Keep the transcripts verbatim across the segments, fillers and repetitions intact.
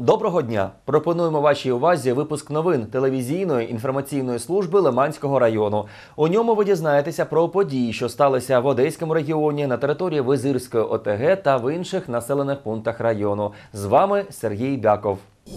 Доброго дня! Пропонуємо вашій увазі випуск новин телевізійної інформаційної служби Лиманського району. У ньому ви дізнаєтеся про події, що сталися в Одеському регіоні, на території Визирської О Те Ге та в інших населених пунктах району. З вами Сергій Бяков.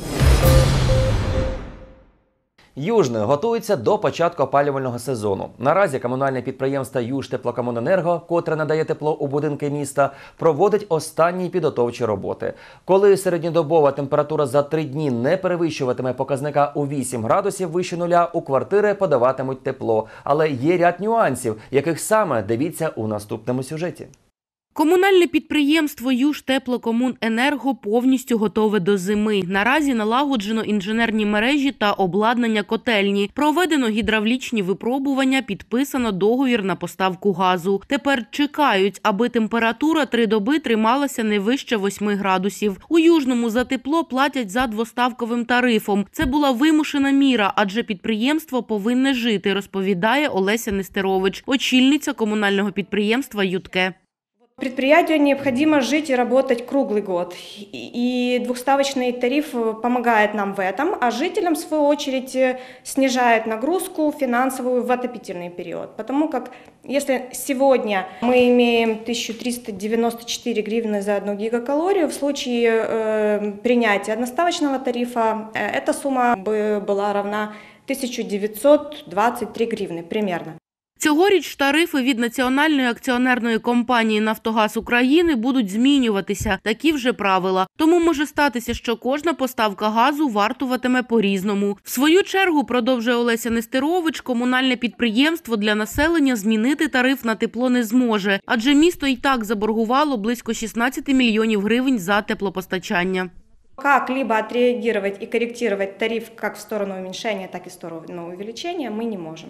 Южне готується до початку опалювального сезону. Наразі комунальне підприємство «Южтеплокомуненерго», котре надає тепло у будинки міста, проводить останні підготовчі роботи. Коли середньодобова температура за три дні не перевищуватиме показника у вісім градусів вище нуля, у квартири подаватимуть тепло. Але є ряд нюансів, яких саме дивіться у наступному сюжеті. Комунальне підприємство «Южтеплокомуненерго» повністю готове до зими. Наразі налагоджено інженерні мережі та обладнання котельні. Проведено гідравлічні випробування, підписано договір на поставку газу. Тепер чекають, аби температура три доби трималася не вище восьми градусів. У Южному за тепло платять за двоставковим тарифом. Це була вимушена міра, адже підприємство повинне жити, розповідає Олеся Нестерович, очільниця комунального підприємства «Ютке». Предприятию необходимо жить и работать круглый год, и двухставочный тариф помогает нам в этом, а жителям, в свою очередь, снижает нагрузку финансовую в отопительный период. Потому как если сегодня мы имеем тысячу триста девяносто четыре гривны за одну гигакалорию, в случае э, принятия одноставочного тарифа э, эта сумма бы была равна тысяче девятьсот двадцать три гривны примерно. Цьогоріч тарифи від Національної акціонерної компанії «Нафтогаз України» будуть змінюватися. Такі вже правила. Тому може статися, що кожна поставка газу вартуватиме по-різному. В свою чергу, продовжує Олеся Нестерович, комунальне підприємство для населення змінити тариф на тепло не зможе. Адже місто і так заборгувало близько шістнадцять мільйонів гривень за теплопостачання. Как-либо отреагировать и корректировать тариф как в сторону уменьшения, так и в сторону увеличения мы не можем.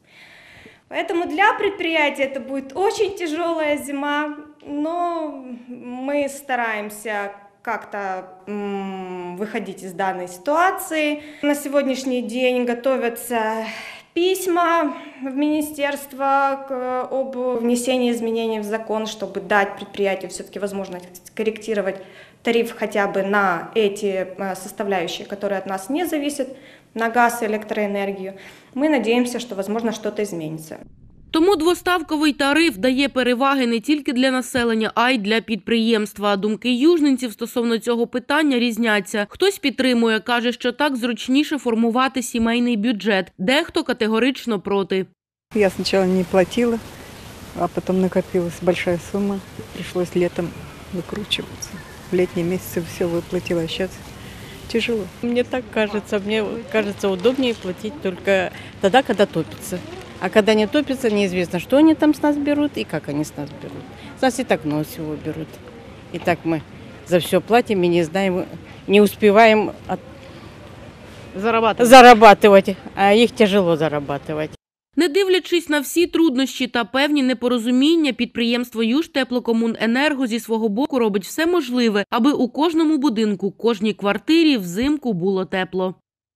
Поэтому для предприятия это будет очень тяжелая зима, но мы стараемся как-то выходить из данной ситуации. На сегодняшний день готовятся письма в министерство об внесении изменений в закон, чтобы дать предприятию все-таки возможность корректировать тариф хотя бы на эти составляющие, которые от нас не зависят, на газ и электроэнергию. Мы надеемся, что, возможно, что-то изменится. Тому двоставковий тариф дає переваги не тільки для населення, а й для підприємства. Думки южненців стосовно цього питання різняться. Хтось підтримує, каже, що так зручніше формувати сімейний бюджет. Дехто категорично проти. Я спочатку не платила, а потім накопилась велика сума. Прийшлось літом викручуватися. В літні місяці все виплатила, а зараз тяжело. Мне так кажется, мне кажется удобнее платить только тогда, когда топится. А когда не топится, неизвестно, что они там с нас берут и как они с нас берут. С нас и так много всего берут. И так мы за все платим и не знаем, не успеваем от... зарабатывать. зарабатывать, а их тяжело зарабатывать. Не дивлячись на всі труднощі та певні непорозуміння, підприємство «Южтеплокомуненерго» зі свого боку робить все можливе, аби у кожному будинку, кожній квартирі взимку було тепло.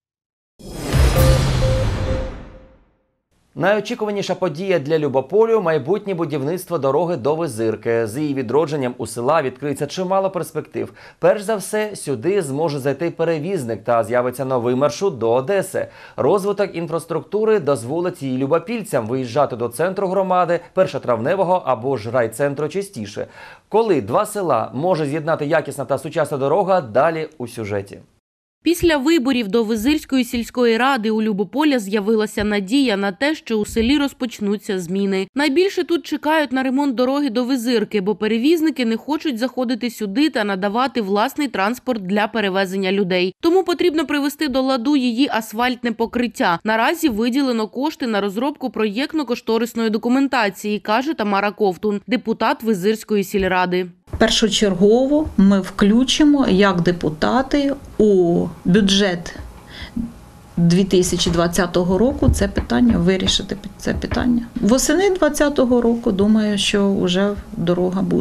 Найочікуваніша подія для Любополю – майбутнє будівництво дороги до Визирки. З її відродженням у села відкриється чимало перспектив. Перш за все, сюди зможе зайти перевізник та з'явиться новий маршрут до Одеси. Розвиток інфраструктури дозволить її любопільцям виїжджати до центру громади, першотравневого або ж райцентру частіше. Коли два села може з'єднати якісна та сучасна дорога, далі у сюжеті. Після виборів до Визирської сільської ради у Любополя з'явилася надія на те, що у селі розпочнуться зміни. Найбільше тут чекають на ремонт дороги до Визирки, бо перевізники не хочуть заходити сюди та надавати власний транспорт для перевезення людей. Тому потрібно привести до ладу її асфальтне покриття. Наразі виділено кошти на розробку проєктно-кошторисної документації, каже Тамара Ковтун, депутат Визирської сільради. Першочергово ми включимо, як депутати, у бюджет дві тисячі двадцятого року це питання, вирішити це питання. Восени двадцятого року, думаю, що вже дорога буде.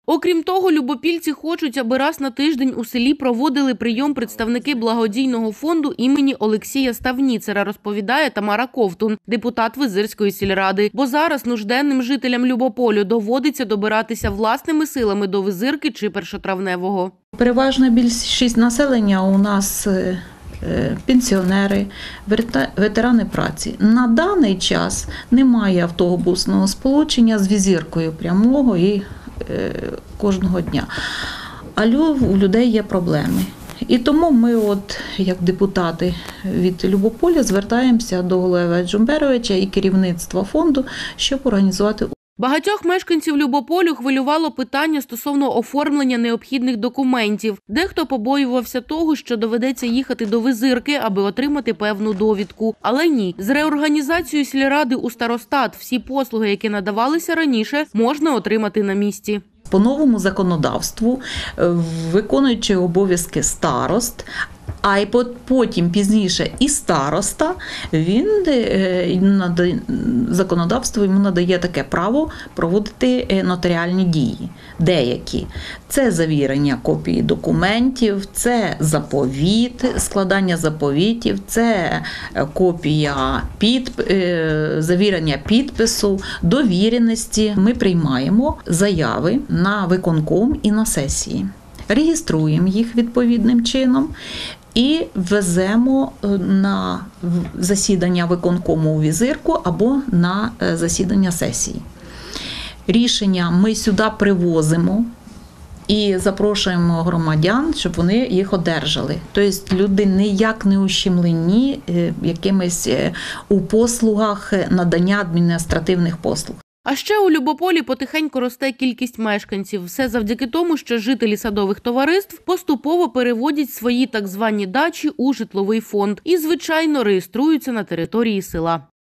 Окрім того, любопільці хочуть, аби раз на тиждень у селі проводили прийом представники благодійного фонду імені Олексія Ставніцера, розповідає Тамара Ковтун, депутат Визирської сільради. Бо зараз нужденним жителям Любополю доводиться добиратися власними силами до Визирки чи Першотравневого. Переважна більшість населення у нас е, пенсіонери, верта- ветерани праці. На даний час немає автобусного сполучення з Візиркою прямого і е, кожного дня. А лю- у людей є проблеми. І тому ми, от, як депутати від Любополя, звертаємося до голови Джумберовича і керівництва фонду, щоб організувати. Багатьох мешканців Любополю хвилювало питання стосовно оформлення необхідних документів. Дехто побоювався того, що доведеться їхати до Визирки, аби отримати певну довідку. Але ні, з реорганізацією сільради у старостат всі послуги, які надавалися раніше, можна отримати на місці. По новому законодавству, виконуючи обов'язки старост, а й потім пізніше і староста, він законодавство йому надає таке право проводити нотаріальні дії. Деякі. Це завірення копії документів, це заповіт, складання заповітів, це копія під, завірення підпису, довіреності. Ми приймаємо заяви на виконком і на сесії. Реєструємо їх відповідним чином і веземо на засідання виконкому у Візирку або на засідання сесії. Рішення ми сюди привозимо і запрошуємо громадян, щоб вони їх одержали. Тобто люди ніяк не ущемлені якимись у послугах надання адміністративних послуг. А ще у Любополі потихеньку росте кількість мешканців. Все завдяки тому, що жителі садових товариств поступово переводять свої так звані дачі у житловий фонд і, звичайно, реєструються на території села.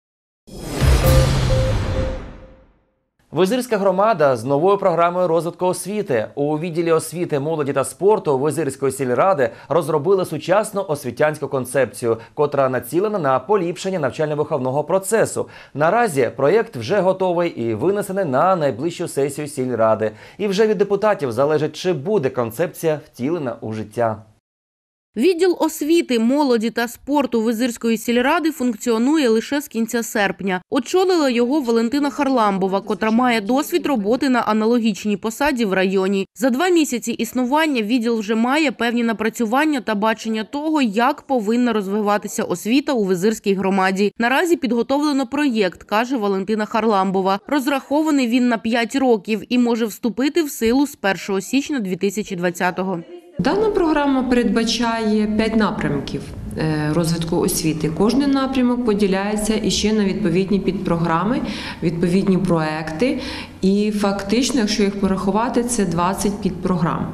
Визирська громада з новою програмою розвитку освіти. У відділі освіти, молоді та спорту Визирської сільради розробили сучасну освітянську концепцію, котра націлена на поліпшення навчально-виховного процесу. Наразі проєкт вже готовий і винесений на найближчу сесію сільради. І вже від депутатів залежить, чи буде концепція втілена у життя. Відділ освіти, молоді та спорту Визирської сільради функціонує лише з кінця серпня. Очолила його Валентина Харламбова, котра має досвід роботи на аналогічній посаді в районі. За два місяці існування відділ вже має певні напрацювання та бачення того, як повинна розвиватися освіта у Визирській громаді. Наразі підготовлено проєкт, каже Валентина Харламбова. Розрахований він на п'ять років і може вступити в силу з першого січня дві тисячі двадцятого. Дана програма передбачає п'ять напрямків розвитку освіти. Кожен напрямок поділяється іще на відповідні підпрограми, відповідні проекти. І фактично, якщо їх порахувати, це двадцять підпрограм.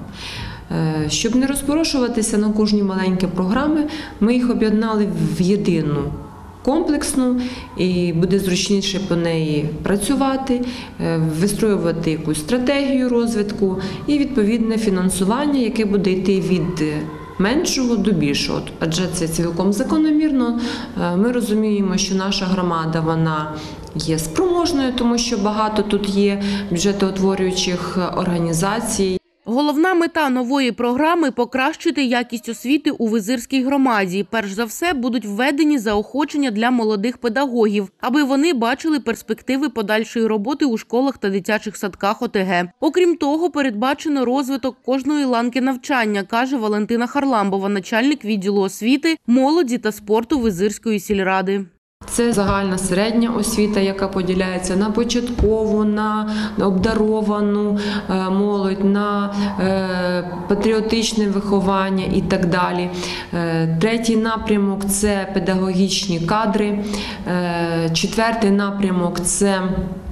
Щоб не розпорошуватися на кожні маленькі програми, ми їх об'єднали в єдину комплексну, і буде зручніше по неї працювати, вистроювати якусь стратегію розвитку і відповідне фінансування, яке буде йти від меншого до більшого. Адже це цілком закономірно. Ми розуміємо, що наша громада, вона є спроможною, тому що багато тут є бюджетоутворюючих організацій. Головна мета нової програми – покращити якість освіти у Визирській громаді. Перш за все, будуть введені заохочення для молодих педагогів, аби вони бачили перспективи подальшої роботи у школах та дитячих садках О Те Ге. Окрім того, передбачено розвиток кожної ланки навчання, каже Валентина Харламбова, начальник відділу освіти, молоді та спорту Визирської сільради. Це загальна середня освіта, яка поділяється на початкову, на обдаровану молодь, на патріотичне виховання і так далі. Третій напрямок – це педагогічні кадри. Четвертий напрямок – це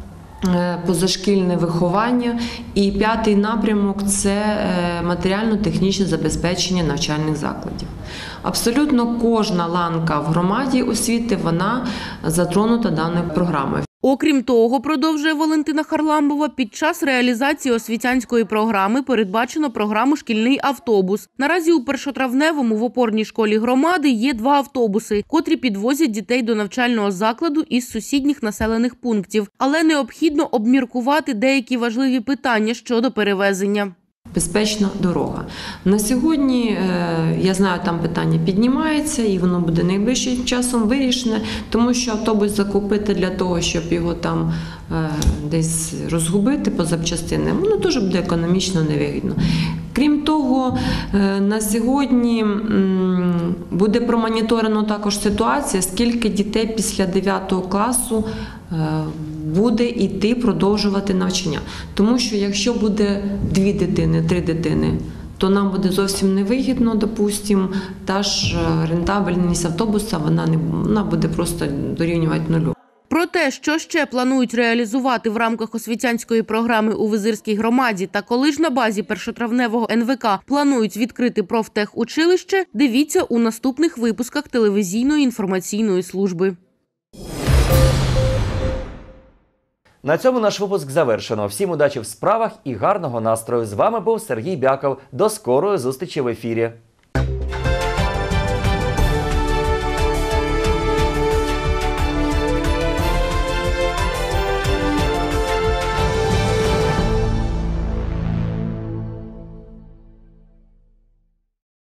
позашкільне виховання. І п'ятий напрямок – це матеріально-технічне забезпечення навчальних закладів. Абсолютно кожна ланка в громаді освіти, вона затронута даною програмою. Окрім того, продовжує Валентина Харламбова, під час реалізації освітянської програми передбачено програму «Шкільний автобус». Наразі у Першотравневому в опорній школі громади є два автобуси, котрі підвозять дітей до навчального закладу із сусідніх населених пунктів. Але необхідно обміркувати деякі важливі питання щодо перевезення. Безпечна дорога. На сьогодні, я знаю, там питання піднімається і воно буде найближчим часом вирішене, тому що автобус закупити для того, щоб його там десь розгубити по запчастинам, воно теж буде економічно невигідно. Крім того, на сьогодні буде промоніторено також ситуація, скільки дітей після дев'ятого класу буде йти продовжувати навчання. Тому що якщо буде дві дитини, три дитини, то нам буде зовсім невигідно, допустимо, та ж рентабельність автобуса, вона, не, вона буде просто дорівнювати нулю. Про те, що ще планують реалізувати в рамках освітянської програми у Визирській громаді та коли ж на базі Першотравневого ен ве ка планують відкрити профтехучилище, дивіться у наступних випусках телевізійної інформаційної служби. На цьому наш випуск завершено. Всім удачі в справах і гарного настрою. З вами був Сергій Бяков. До скорої зустрічі в ефірі.